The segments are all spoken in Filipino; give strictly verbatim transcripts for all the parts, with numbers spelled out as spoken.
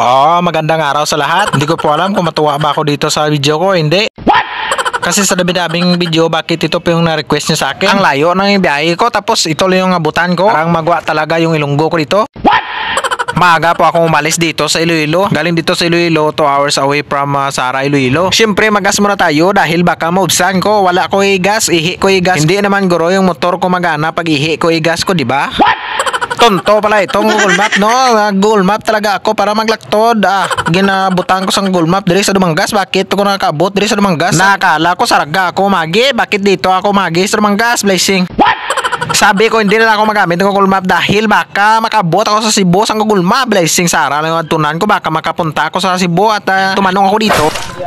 Oh, magandang araw sa lahat. Hindi ko po alam kung matuwa ba ako dito sa video ko, hindi. Kasi sa dami-daming video, bakit ito po yung na-request nyo sa akin? Ang layo ng biyahe ko, tapos ito lang yung abutan ko. Parang magwa talaga yung ilunggo ko dito. Maaga po akong umalis dito sa Iloilo. Galing dito sa Iloilo, two hours away from uh, Sara, Iloilo. Siyempre, magas muna tayo dahil baka maubsan ko. Wala ko igas, ihi ko igas. Hindi naman guro yung motor ko magana pag ihi ko igas ko, di ba? Tonto pala itong Google Map, no? Google Map talaga ako para maglaktod. Ah, ginabutan ko sa Google Map diri sa Dumangas. Bakit ko nakakabot diri sa Dumangas? Nakakala ko saraga ako magi. Bakit dito ako magi sa Dumangas? Blessing. Sabi ko hindi na ako magamit ng Google Map dahil baka makabot ako sa Cebu sa Google Map. Blessing, Sara lang yung tunan ko. Baka makapunta ako sa Cebu at uh, tumanong ako dito.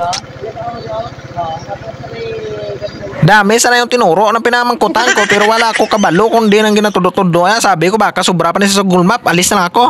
Dami sana yung tinuro ng pinamangkutan ko pero wala ako kabalo kung di nang ginatudo-tudo. Sabi ko baka sobra pa na sa Google Map. Alis na lang ako.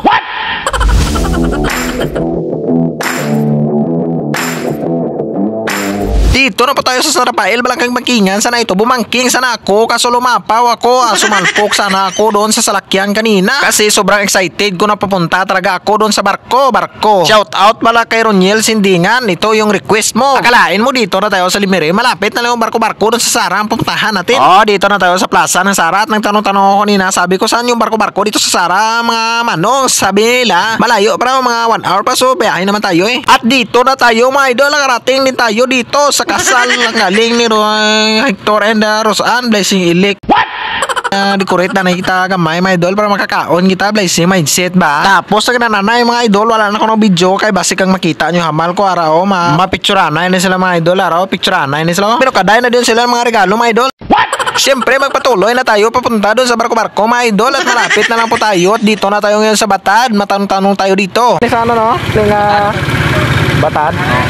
Dito na po tayo sa San Rafael, Balangkang Bangkingan. Sana ito bumangking sana ako kaso lumapaw ako. Ah, sumalpok sana ako doon sa salakyan kanina kasi sobrang excited ko na papunta talaga ako doon sa barko. Barko. Shout out pala kay Roniel Sindingan. Ito yung request mo. Akalain mo dito na tayo sa Limere. Malapit na lang yung barko-barko doon sa Sara ang pupuntahan natin. Oh, dito na tayo sa plaza ng Sara at nagtanong-tanong ako kanina. Sabi ko saan yung barko-barko dito sa Sara mga manong. Sabi nila malayo para mga one hour pa so biyahe naman tayo eh. At dito na tayo mga idol. Nakarating din tayo dito sa kasal ng galing ni Roy Hector and uh, Rosan. Blessing ilik. What? Uh, decorate na nakita gamay mga idol para makakaon kita. Blessing mindset ba? Tapos na nanay mga idol. Wala na ko ng video kay basi kang makita nyo hamal ko araw. Ma mapicturanay na sila mga idol. Araw picturanay na sila. Pero kaday na din sila mga regalo mga idol. What? Siyempre magpatuloy na tayo papunta doon sa barko-barko mga idol. At malapit na lang po tayo. At dito na tayo ngayon sa Batad. Matanong-tanong tayo dito. Sana no? Yung uh, Batad.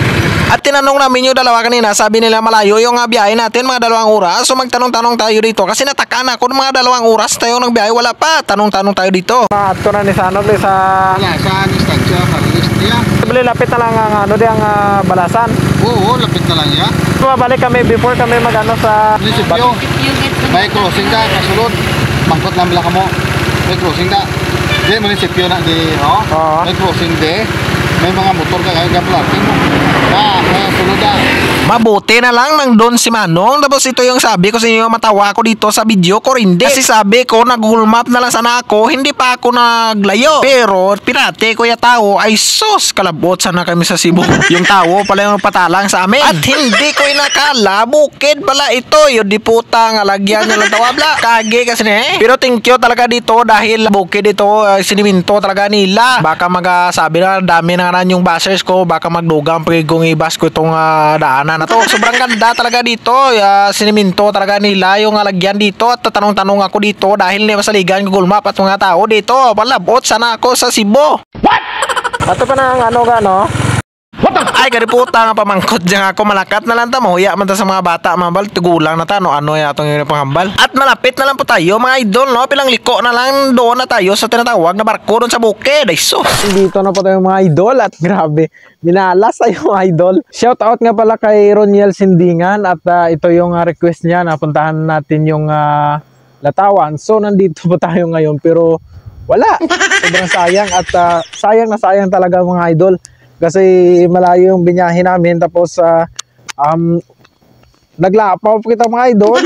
At tinanong namin yung dalawa kanina, sabi nila malayo yung uh, biyahe natin, mga dalawang oras. So magtanong-tanong tayo dito kasi natakaan ako ng mga dalawang oras tayo ng biyahe, wala pa. Tanong-tanong tayo dito. Ah, ito na ni Sanod sa... Wala, sa distansya, kalis niya. Sabili, lapit na lang ang ano di ang uh, balasan. Oo, lapit na lang yan. Bumabalik kami before kami magano sa... Munisipyo, may crossing ka, kasulod. Mangkot lang lang mo. May crossing ka. Di, munisipyo na, di, oh. Oo. May crossing di. May mga motor ka kaya parking mo. Ah, kaya sunod na. Mabuti na lang nang doon si Manong. Tapos ito yung sabi ko sa inyo, matawa ako dito sa video ko hindi. Kasi sabi ko, nag-Google Map na lang sana ako. Hindi pa ako naglayo. Pero, pirate ko yung tao ay sus, kalabot sana kami sa Cebu. Yung tao pala yung patalang sa amin. At hindi ko inakala, bukid pala ito. Yung di puta, alagyan nyo lang tawabla. Kage kasi na eh. Pero thank you talaga dito dahil bukid ito, uh, siniminto talaga nila. Baka magasabi na dami na nga yung bashers ko. Baka magdugang pagigong ibas ko itong uh, daanan na to. Sobrang ganda talaga dito. Uh, siniminto talaga nila yung alagyan dito. At tatanong-tanong ako dito dahil hindi masaligan Google Map at mga tao dito. Palabot sana ako sa Cebu. What? Ato pa na ang ano gano? Ay, kariputa nga pamangkot dyan ako. Malakat na lang ta. Mahuya man ta sa mga bata. Mambal, tigulang na ta. No, ano yung atong yung panghambal. At malapit na lang po tayo mga idol. No? Pilang liko na lang doon na tayo sa tinatawag na barko doon sa bukid. Ay sus. Dito na po tayo mga idol. At grabe, minalas tayo mga idol. Shout out nga pala kay Roniel Sindingan. At uh, ito yung uh, request niya na puntahan natin yung uh, Latawan. So nandito po tayo ngayon. Pero wala. Sobrang sayang. At uh, sayang na sayang talaga mga idol. Kasi malayo yung binyahe namin. Tapos uh, um, naglapaw kita mga idol.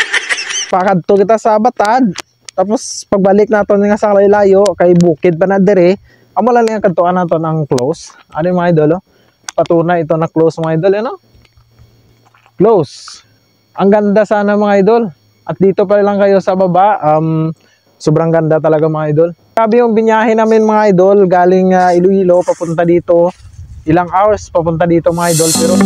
Pakadto kita sa Batad. Tapos pagbalik natin nga sa layo kay bukid pa na dire. Amo lang ang kantuan natin ang close. Ano yung mga idol? Oh? Patunay ito na close mga idol. Ano? Close. Ang ganda sana mga idol. At dito pa lang kayo sa baba. Um, sobrang ganda talaga mga idol. Sabi yung binyahe namin mga idol. Galing uh, Iloilo papunta dito. Ilang hours papunta dito mga idol. Pero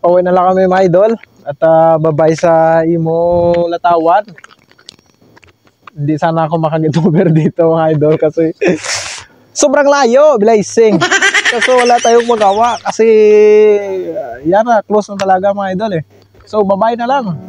pauwi na lang kami mga idol. At uh, babay sa imo latawan. Hindi sana ako makaget over dito mga idol kasi sobrang layo, blazing. Kasi wala tayong magawa kasi uh, yan na, close na talaga mga idol eh. So babay na lang.